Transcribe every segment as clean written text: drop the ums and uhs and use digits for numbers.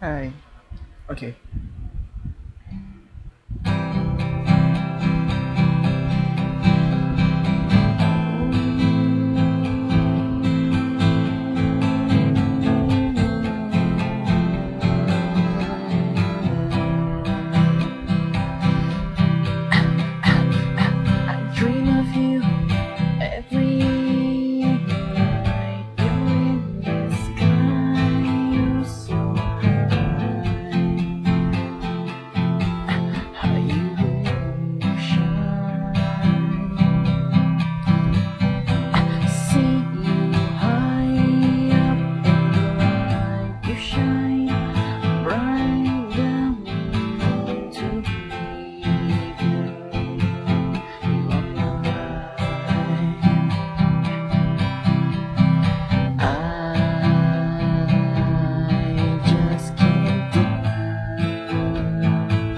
Hi. Okay. I dream of you every night. You're in the sky, you're so high. How you shine. I see you high up in the light. You shine bright down to me. You are mine. I just can't deny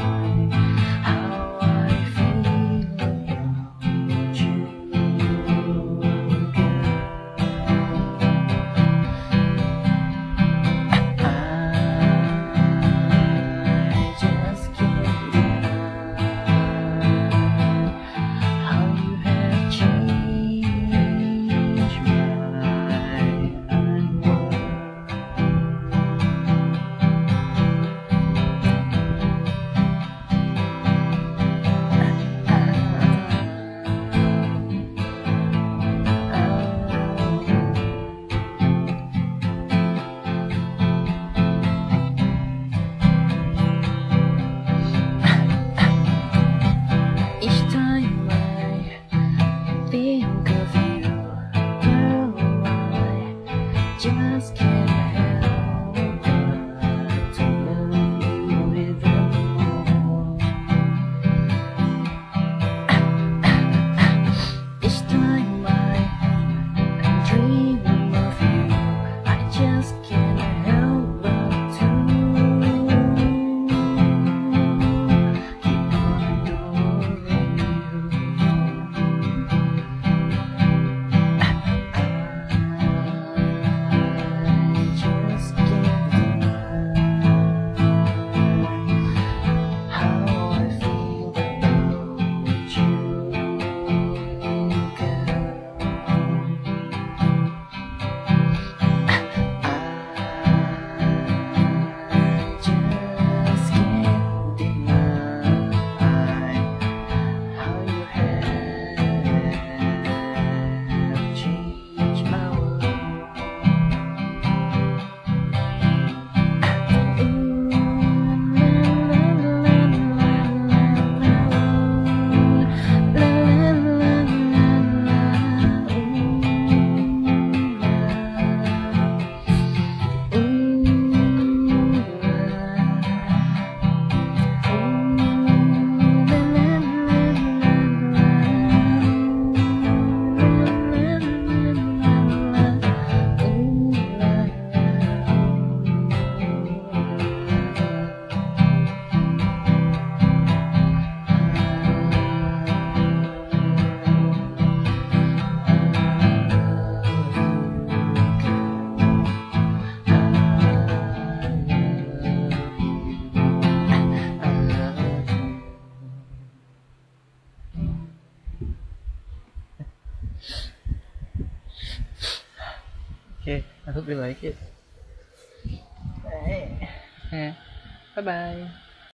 how I feel about you, I just can't deny how you have changed my Each time I think of you, girl, I just can't help but to love you even more. Each time I dream of you, I just can't help but to keep on adoring you. I just can't deny how I feel about you, girl. I just can't deny how you have changed my world. Okay. I hope you like it. Bye bye.